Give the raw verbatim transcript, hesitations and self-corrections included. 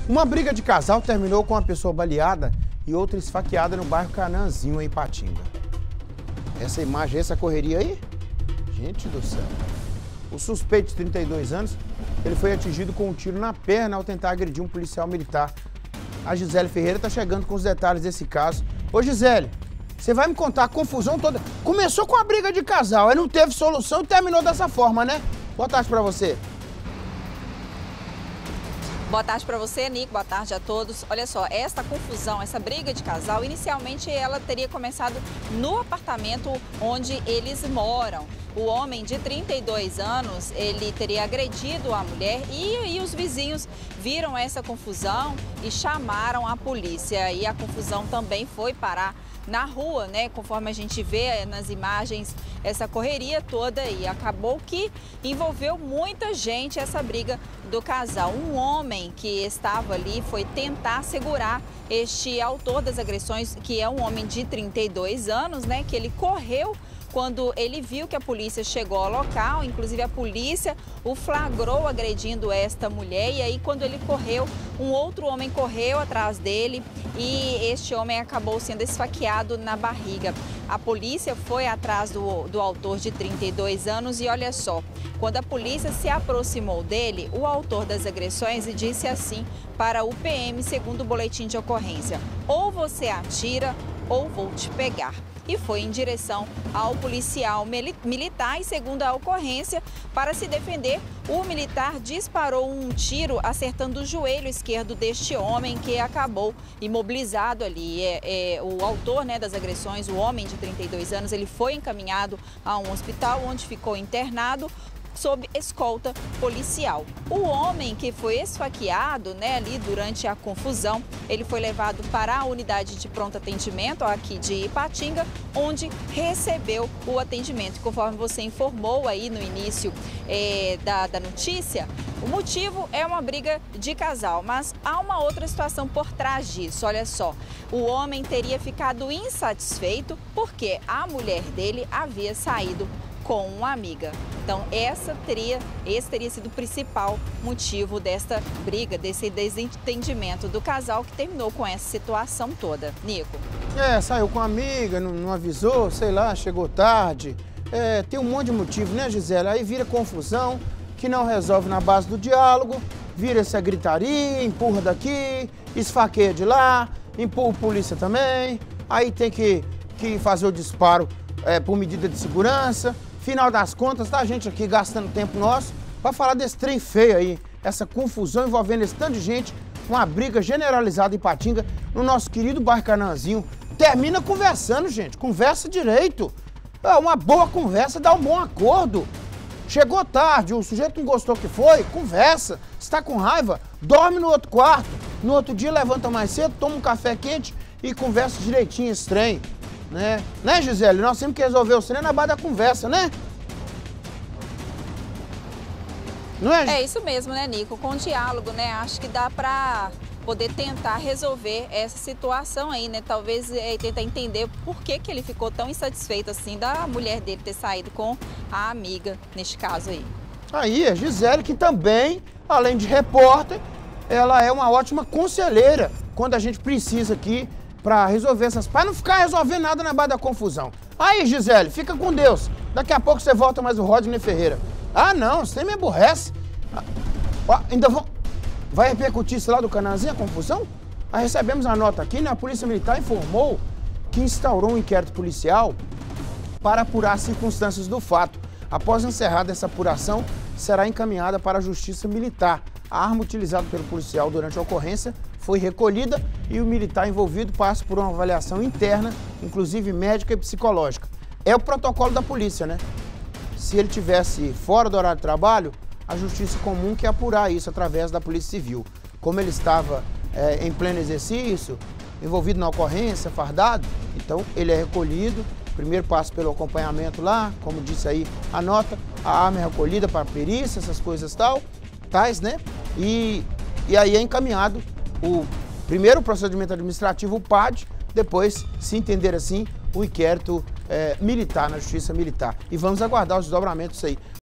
Uma briga de casal terminou com uma pessoa baleada e outra esfaqueada no bairro Canaãzinho, em Ipatinga. Essa imagem, essa correria aí? Gente do céu. O suspeito de trinta e dois anos, ele foi atingido com um tiro na perna ao tentar agredir um policial militar. A Gisele Ferreira está chegando com os detalhes desse caso. Ô Gisele, você vai me contar a confusão toda. Começou com a briga de casal, aí não teve solução e terminou dessa forma, né? Boa tarde pra você. Boa tarde para você, Nico. Boa tarde a todos. Olha só, esta confusão, essa briga de casal, inicialmente ela teria começado no apartamento onde eles moram. O homem de trinta e dois anos, ele teria agredido a mulher e, e os vizinhos viram essa confusão e chamaram a polícia. E a confusão também foi parar na rua, né? Conforme a gente vê nas imagens, essa correria toda, e acabou que envolveu muita gente essa briga do casal. Um homem que estava ali foi tentar segurar este autor das agressões, que é um homem de trinta e dois anos, né? Que ele correu quando ele viu que a polícia chegou ao local. Inclusive a polícia o flagrou agredindo esta mulher, e aí quando ele correu, um outro homem correu atrás dele e este homem acabou sendo esfaqueado na barriga. A polícia foi atrás do, do autor de trinta e dois anos e olha só, quando a polícia se aproximou dele, o autor das agressões disse assim para o P M, segundo o boletim de ocorrência: ou você atira ou vou te pegar. E foi em direção ao policial militar, e segundo a ocorrência, para se defender, o militar disparou um tiro acertando o joelho esquerdo deste homem, que acabou imobilizado ali. É, é, o autor, né, das agressões, o homem de trinta e dois anos, ele foi encaminhado a um hospital onde ficou internado sob escolta policial. O homem que foi esfaqueado, né, ali durante a confusão, ele foi levado para a unidade de pronto atendimento aqui de Ipatinga, onde recebeu o atendimento. Conforme você informou aí no início é, da, da notícia, o motivo é uma briga de casal, mas há uma outra situação por trás disso. Olha só, o homem teria ficado insatisfeito porque a mulher dele havia saído com uma amiga. Então, essa teria, esse teria sido o principal motivo desta briga, desse desentendimento do casal, que terminou com essa situação toda. Nico. É, saiu com a amiga, não, não avisou, sei lá, chegou tarde. É, tem um monte de motivo, né, Gisele? Aí vira confusão, que não resolve na base do diálogo, vira essa gritaria, empurra daqui, esfaqueia de lá, empurra a polícia também, aí tem que, que fazer o disparo é, por medida de segurança. Final das contas, tá a gente aqui gastando tempo nosso para falar desse trem feio aí, essa confusão envolvendo esse tanto de gente, uma briga generalizada em Ipatinga, no nosso querido bairro Canaãzinho. Termina conversando, gente, conversa direito. É uma boa conversa, dá um bom acordo. Chegou tarde, o sujeito não gostou que foi, conversa. Está com raiva, dorme no outro quarto. No outro dia levanta mais cedo, toma um café quente e conversa direitinho esse trem. Né? Né, Gisele? Nós temos que resolver o trem na base da conversa, né? Não é? É isso mesmo, né, Nico? Com diálogo, né? Acho que dá pra poder tentar resolver essa situação aí, né? Talvez é, tentar entender por que que ele ficou tão insatisfeito assim da mulher dele ter saído com a amiga, neste caso aí. Aí, a Gisele, que também, além de repórter, ela é uma ótima conselheira quando a gente precisa aqui para resolver essas... para não ficar resolvendo nada na base da confusão. Aí, Gisele, fica com Deus. Daqui a pouco você volta mais o Rodney Ferreira. Ah, não, você me aborrece. Ah, ó, ainda vão... Vai repercutir isso lá do Canaãzinho, a confusão? Aí recebemos a nota aqui, né? A Polícia Militar informou que instaurou um inquérito policial para apurar as circunstâncias do fato. Após encerrada essa apuração, será encaminhada para a Justiça Militar. A arma utilizada pelo policial durante a ocorrência foi recolhida e o militar envolvido passa por uma avaliação interna, inclusive médica e psicológica. É o protocolo da polícia, né? Se ele tivesse fora do horário de trabalho, a Justiça Comum quer apurar isso através da Polícia Civil. Como ele estava é, em pleno exercício, envolvido na ocorrência, fardado, então ele é recolhido, primeiro passa pelo acompanhamento lá, como disse aí a nota, a arma é recolhida para perícia, essas coisas tal, tais, né? E, e aí é encaminhado o primeiro procedimento administrativo, o P A D, depois, se entender assim, o inquérito é, militar, na Justiça Militar. E vamos aguardar os desdobramentos aí.